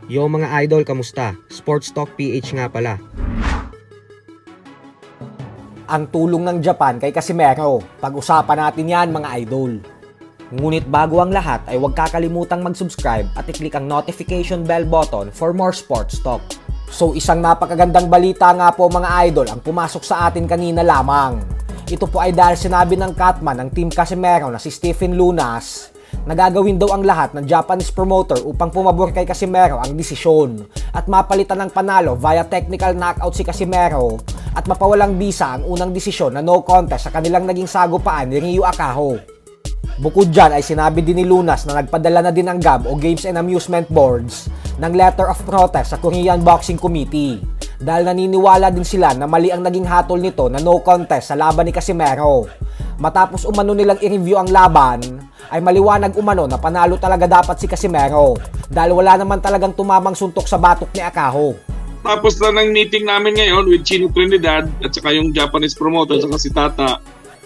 Yo mga idol, kamusta? Sports Talk PH nga pala. Ang tulong ng Japan kay Casimero. Pag-usapan natin yan mga idol. Ngunit bago ang lahat ay huwag kakalimutang mag-subscribe at i-click ang notification bell button for more sports talk. So isang napakagandang balita nga po mga idol ang pumasok sa atin kanina lamang. Ito po ay dahil sinabi ng catman ng Team Casimero na si Stephen Lunas na gagawin daw ang lahat ng Japanese promoter upang pumabor kay Casimero ang desisyon at mapalitan ng panalo via technical knockout si Casimero at mapawalang bisa ang unang desisyon na no contest sa kanilang naging sagupaan ni Ryu Akaho. Bukod dyan ay sinabi din ni Lunas na nagpadala na din ang GAB o Games and Amusement Boards ng letter of protest sa Korean Boxing Committee dahil naniniwala din sila na mali ang naging hatol nito na no contest sa laban ni Casimero. Matapos umano nilang i-review ang laban, ay maliwanag umano na panalo talaga dapat si Casimero dahil wala naman talagang tumamang suntok sa batok ni Akaho. Tapos na ng meeting namin ngayon with Chino Trinidad at saka yung Japanese promoter saka si Tata,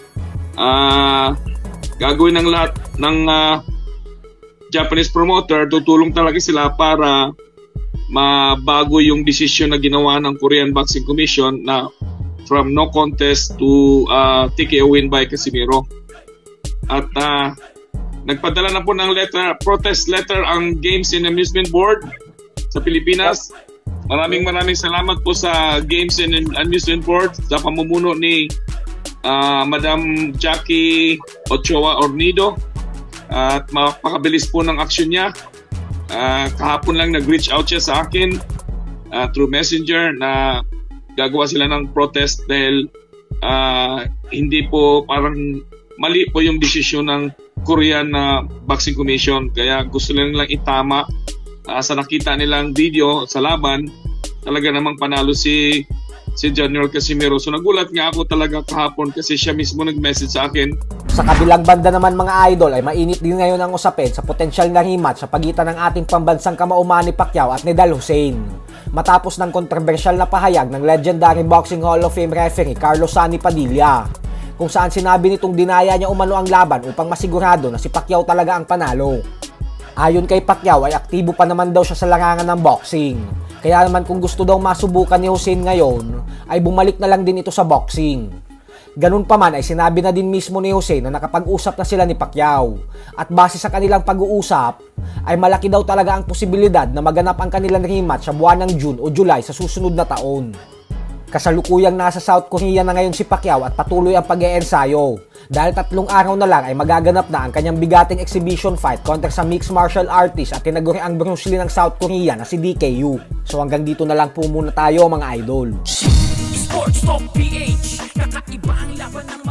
gagawin ng lahat ng Japanese promoter, tutulong talaga sila para mabago yung desisyon na ginawa ng Korean Boxing Commission na from no contest to take a win by Casimero. At nagpadala na po ng protest letter ang Games and Amusement Board sa Pilipinas. Maraming salamat po sa Games and Amusement Board sa pamumuno ni Madam Jackie Ochoa Ornido at mapakabilis po ng aksyon niya. Kahapon lang nag-reach out siya sa akin through messenger na gagawa sila ng protest dahil hindi po parang mali po yung desisyon ng Korean Boxing Commission, kaya gusto nilang itama. Sa nakita nilang video sa laban, talaga namang panalo si Junior Casimero. So nagulat nga ako talaga kahapon kasi siya mismo nag-message sa akin. Sa kabilang banda naman mga idol ay mainit din ngayon ang usapin sa potensyal na rematch sa pagitan ng ating pambansang kamao Manny Pacquiao at Nidal Hussein. Matapos ng kontrobersyal na pahayag ng legendary Boxing Hall of Fame referee Carlos Sunny Padilla, kung saan sinabi nitong dinaya niya umano ang laban upang masigurado na si Pacquiao talaga ang panalo. Ayon kay Pacquiao ay aktibo pa naman daw siya sa larangan ng boxing. Kaya naman kung gusto daw masubukan ni Hussein ngayon, ay bumalik na lang din ito sa boxing. Ganun pa man ay sinabi na din mismo ni Hussein na nakapag-usap na sila ni Pacquiao. At base sa kanilang pag-uusap, ay malaki daw talaga ang posibilidad na maganap ang kanilang rematch sa buwan ng June o July sa susunod na taon. Kasalukuyang nasa South Korea na ngayon si Pacquiao at patuloy ang pag-e-ensayo. Dahil 3 araw na lang ay magaganap na ang kanyang bigating exhibition fight kontra sa mixed martial artist at tinaguriang Bruce Lee ng South Korea na si DKU. So hanggang dito na lang po muna tayo mga idol. Sports Talk PH, kakaiba ang laban ng